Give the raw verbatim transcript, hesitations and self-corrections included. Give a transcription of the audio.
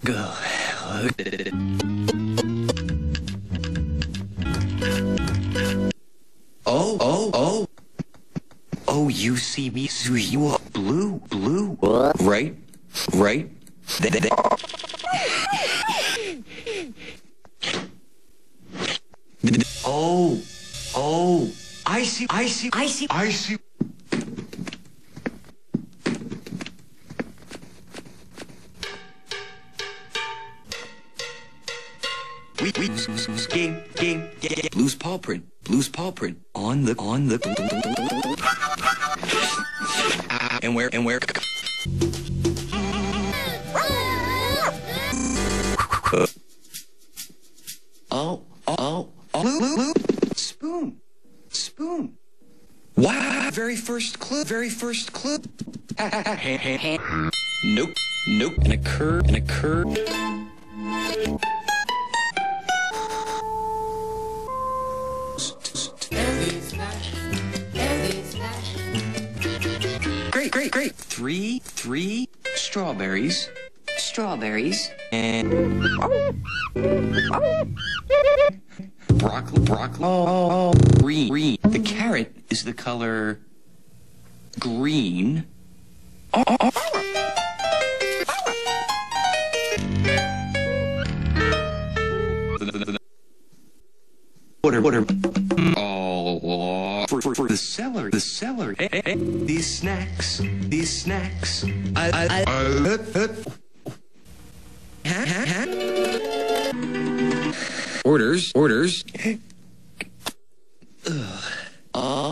Go. Oh, oh, oh. Oh, you see me, so you are blue, blue. Right, right. Oh, oh. I see, I see, I see, I see. We, we, game, game, game. Blue's paw print, blue's paw print. On the, on the. And where, and where. Uh. Oh, oh, oh. Blue, blue. Spoon, spoon. Wow, very first clue, very first clue. Nope, nope. And a curve, and a curve. Great, great, great. Three, three strawberries. Strawberries. And broccoli, broccoli. Oh, green, green. The carrot is the color green. Oh, oh, oh. Water, water. Oh, for, for, for the celery, the celery. Hey, hey, hey. These snacks, these snacks. I, I, I. Uh, uh. Ha, ha, ha. Orders, orders. Ugh. Oh.